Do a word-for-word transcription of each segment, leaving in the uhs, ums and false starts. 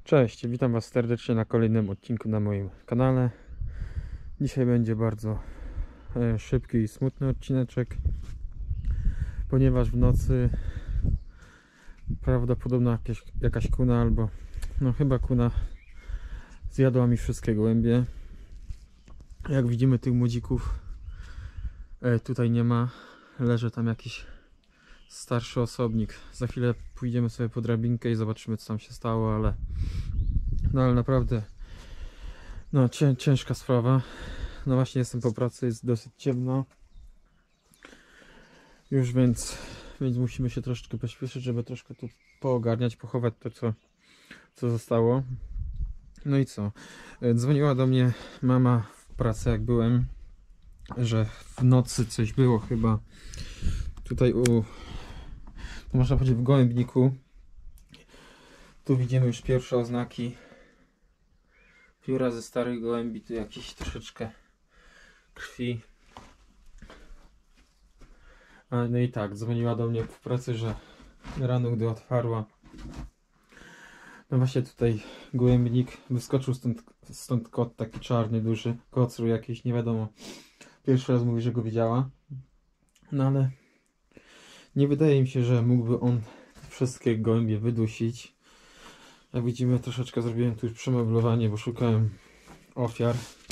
Cześć, witam Was serdecznie na kolejnym odcinku na moim kanale. Dzisiaj będzie bardzo e, szybki i smutny odcineczek, ponieważ w nocy prawdopodobnie jakieś, jakaś kuna albo no chyba kuna zjadła mi wszystkie gołębie. Jak widzimy, tych młodzików e, tutaj nie ma. Leży tam jakiś starszy osobnik. Za chwilę pójdziemy sobie po drabinkę i zobaczymy, co tam się stało, ale no ale naprawdę no cię, ciężka sprawa. No właśnie jestem po pracy, jest dosyć ciemno już, więc więc musimy się troszeczkę pośpieszyć, żeby troszkę tu poogarniać, pochować to, co, co zostało. No i co? Dzwoniła do mnie mama w pracy, jak byłem, że w nocy coś było chyba tutaj u, no można powiedzieć, w gołębniku. Tu widzimy już pierwsze oznaki pióra ze starych gołębi, tu jakieś troszeczkę krwi. No i tak, dzwoniła do mnie w pracy, że rano, gdy otwarła, no właśnie tutaj gołębnik, wyskoczył stąd, stąd kot taki czarny, duży, kocur jakiś, nie wiadomo. Pierwszy raz mówi, że go widziała. No ale nie wydaje mi się, że mógłby on wszystkie gołębie wydusić. Jak widzimy, troszeczkę zrobiłem tu już przemeblowanie, bo szukałem ofiar.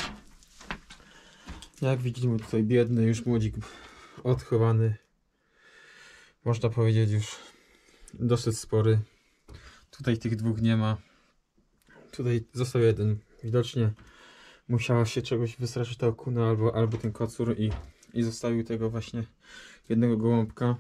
Jak widzimy, tutaj biedny już młodzik odchowany. Można powiedzieć już dosyć spory. Tutaj tych dwóch nie ma. Tutaj został jeden. Widocznie musiała się czegoś wystraszyć ta kuna albo, albo ten kocur i, i zostawił tego właśnie jednego gołąbka.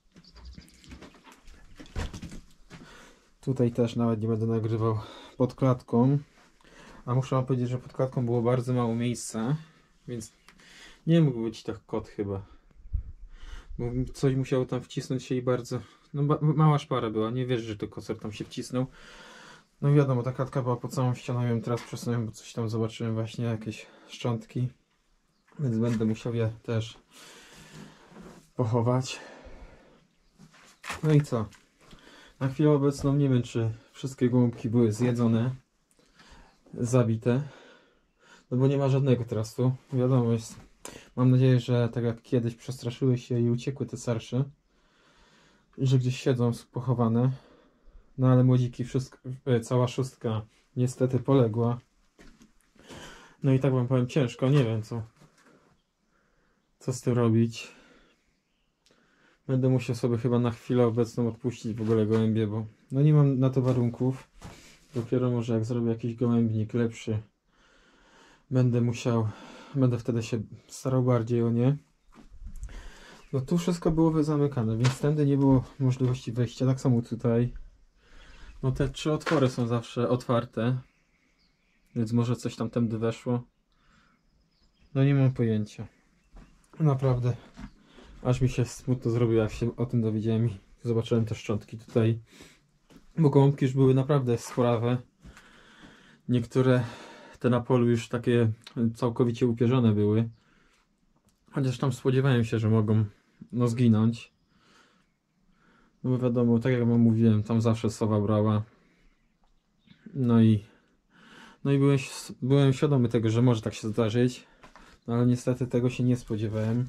Tutaj też nawet nie będę nagrywał pod klatką. A muszę wam powiedzieć, że pod klatką było bardzo mało miejsca, więc nie mógł być tak kot chyba. Bo coś musiało tam wcisnąć się i bardzo... No mała szpara była, nie wierzę, że to kocur tam się wcisnął. No wiadomo, ta klatka była pod całą ścianą, ja ją teraz przesunąłem, bo coś tam zobaczyłem, właśnie jakieś szczątki. Więc będę musiał je też pochować. No i co? Na chwilę obecną nie wiem, czy wszystkie gołąbki były zjedzone, zabite. No bo nie ma żadnego teraz tu. Wiadomo jest. Mam nadzieję, że tak jak kiedyś przestraszyły się i uciekły te starsze, że gdzieś siedzą pochowane. No ale młodziki, wszystko, cała szóstka niestety poległa. No i tak wam powiem, ciężko, nie wiem co co z tym robić. Będę musiał sobie chyba na chwilę obecną odpuścić w ogóle gołębie, bo no nie mam na to warunków. Dopiero może jak zrobię jakiś gołębnik lepszy, będę musiał, będę wtedy się starał bardziej o nie. No tu wszystko było zamykane, więc tędy nie było możliwości wejścia. Tak samo tutaj. No te trzy otwory są zawsze otwarte, więc może coś tam tędy weszło. No nie mam pojęcia. Naprawdę. Aż mi się smutno zrobiło, jak się o tym dowiedziałem i zobaczyłem te szczątki tutaj. Bo gołąbki już były naprawdę sporawe. Niektóre te na polu już takie całkowicie upierzone były. Chociaż tam spodziewałem się, że mogą no zginąć. No bo wiadomo, tak jak wam mówiłem, tam zawsze sowa brała. No i no i byłem, byłem świadomy tego, że może tak się zdarzyć. No ale niestety tego się nie spodziewałem.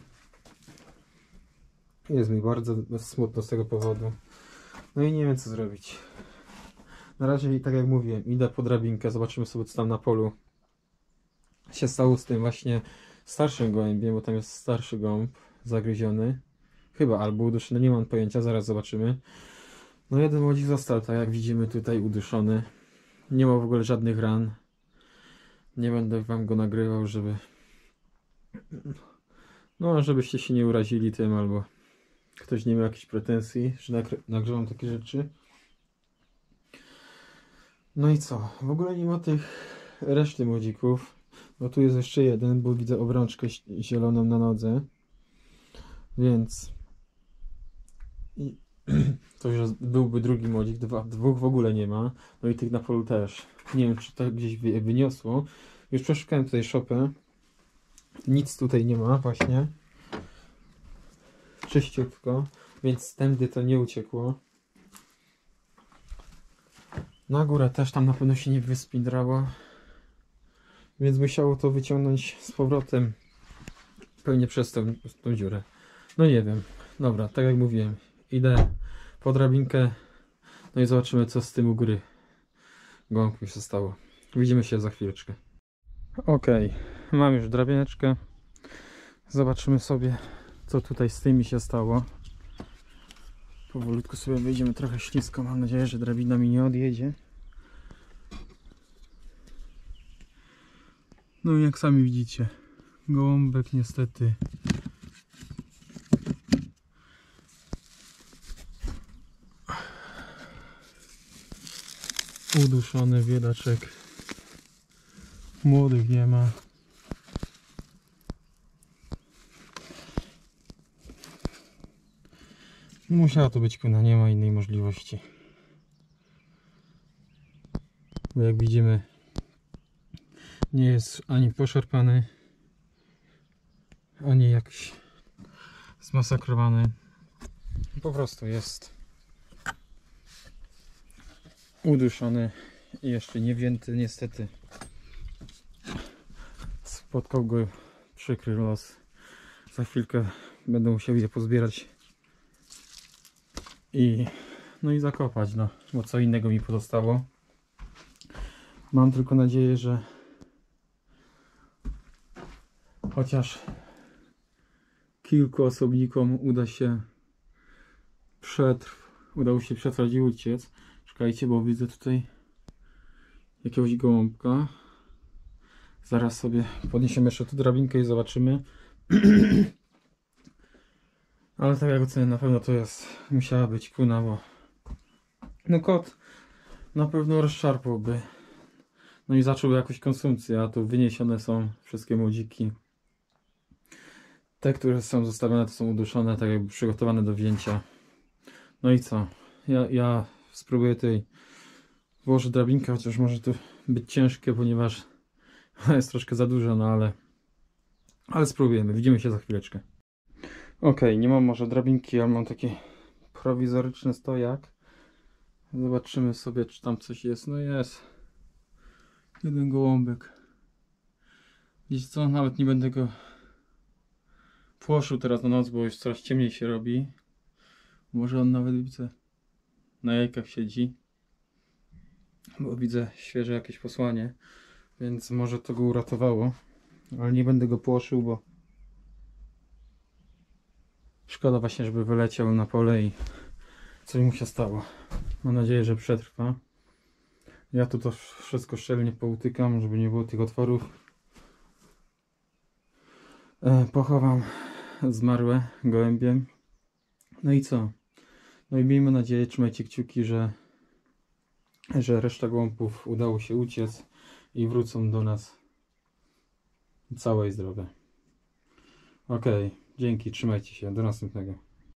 Jest mi bardzo smutno z tego powodu. No i nie wiem, co zrobić. Na razie, tak jak mówiłem, idę po drabinkę, zobaczymy sobie, co tam na polu się stało z tym właśnie starszym gołębiem, bo tam jest starszy gołąb zagryziony. Chyba, albo uduszony, nie mam pojęcia, zaraz zobaczymy. No jeden młodzik został, tak jak widzimy, tutaj uduszony. Nie ma w ogóle żadnych ran. Nie będę wam go nagrywał, żeby... No, żebyście się nie urazili tym, albo ktoś nie miał jakichś pretensji, że nagrywam takie rzeczy. No i co? W ogóle nie ma tych reszty młodzików. No tu jest jeszcze jeden, bo widzę obrączkę zieloną na nodze. Więc i to już byłby drugi młodzik, dwa, dwóch w ogóle nie ma. No i tych na polu też. Nie wiem, czy to gdzieś wyniosło. Już przeszukałem tutaj szopę. Nic tutaj nie ma właśnie. Czyściutko. Więc tędy to nie uciekło. Na górę też tam na pewno się nie wyspindrało. Więc musiało to wyciągnąć z powrotem. Pewnie przez tą, tą dziurę. No nie wiem. Dobra, tak jak mówiłem. Idę po drabinkę. No i zobaczymy, co z tym u góry gołąbkiem się stało. Widzimy się za chwileczkę. Ok, mam już drabineczkę. Zobaczymy sobie, co tutaj z tymi się stało. Powolutku sobie wyjdziemy, trochę ślisko. Mam nadzieję, że drabina mi nie odjedzie. No i jak sami widzicie, gołąbek niestety uduszony, biedaczek. Młodych nie ma. Musiała to być kuna, nie ma innej możliwości. Bo jak widzimy, nie jest ani poszarpany, ani jakiś zmasakrowany. Po prostu jest uduszony i jeszcze nie wzięty niestety. Spotkał go przykry los. Za chwilkę będę musiał je pozbierać i no i zakopać, no bo co innego mi pozostało. Mam tylko nadzieję, że chociaż kilku osobnikom uda się przetrw, udało się przetrwać i uciec. Czekajcie, bo widzę tutaj jakiegoś gołąbka. Zaraz sobie podniesiemy jeszcze tu drabinkę i zobaczymy. Ale tak jak ocenię, na pewno to jest, musiała być kuna, bo no kot na pewno rozszarpałby. No i zacząłby jakąś konsumpcję, a tu wyniesione są wszystkie młodziki. Te, które są zostawione, to są uduszone, tak jakby przygotowane do wzięcia. No i co? Ja, ja spróbuję tutaj włożyć drabinkę, chociaż może to być ciężkie, ponieważ jest troszkę za dużo, no ale ale spróbujemy. Widzimy się za chwileczkę. Ok, nie mam może drabinki, ale mam taki prowizoryczny stojak. Zobaczymy sobie, czy tam coś jest. No jest. Jeden gołąbek. Wiecie co? Nawet nie będę go płoszył teraz na noc, bo już coraz ciemniej się robi. Może on nawet, widzę, na jajkach siedzi. Bo widzę świeże jakieś posłanie. Więc może to go uratowało. Ale nie będę go płoszył, bo szkoda właśnie, żeby wyleciał na pole i coś mu się stało. Mam nadzieję, że przetrwa. Ja tu to wszystko szczelnie poutykam, żeby nie było tych otworów. E, pochowam zmarłe gołębiem. No i co? No i miejmy nadzieję, trzymajcie kciuki, że, że reszta gołąbków udało się uciec i wrócą do nas całe i zdrowe. Ok, dzięki, trzymajcie się, do następnego.